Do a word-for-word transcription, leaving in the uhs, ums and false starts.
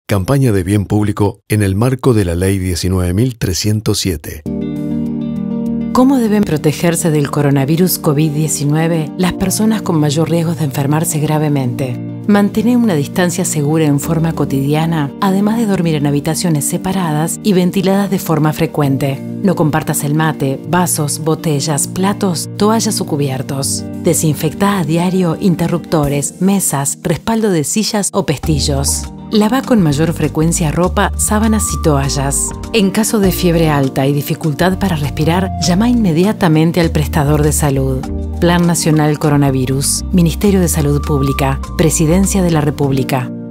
Campaña de bien público en el marco de la Ley diecinueve mil trescientos siete. ¿Cómo deben protegerse del coronavirus COVID diecinueve las personas con mayor riesgo de enfermarse gravemente? Mantener una distancia segura en forma cotidiana, además de dormir en habitaciones separadas y ventiladas de forma frecuente. No compartas el mate, vasos, botellas, platos, toallas o cubiertos. Desinfecta a diario interruptores, mesas, respaldo de sillas o pestillos. Lava con mayor frecuencia ropa, sábanas y toallas. En caso de fiebre alta y dificultad para respirar, llama inmediatamente al prestador de salud. Plan Nacional Coronavirus, Ministerio de Salud Pública, Presidencia de la República.